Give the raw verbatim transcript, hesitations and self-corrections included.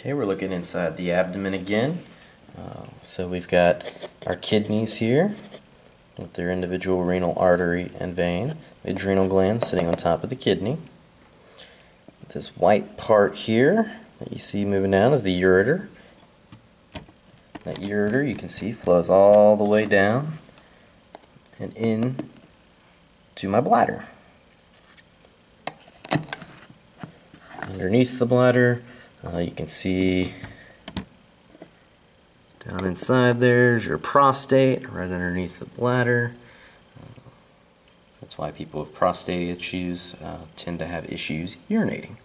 Okay, we're looking inside the abdomen again. Uh, so we've got our kidneys here with their individual renal artery and vein, the adrenal gland sitting on top of the kidney. This white part here that you see moving down is the ureter. That ureter, you can see, flows all the way down and in to my bladder. Underneath the bladder, uh, you can see down inside there's your prostate, right underneath the bladder. Uh, so that's why people with prostate issues uh, tend to have issues urinating.